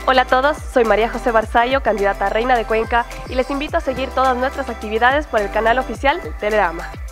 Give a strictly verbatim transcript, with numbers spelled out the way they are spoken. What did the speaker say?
Hola a todos, soy María José Barzallo, candidata a Reina de Cuenca, y les invito a seguir todas nuestras actividades por el canal oficial de Teledrama.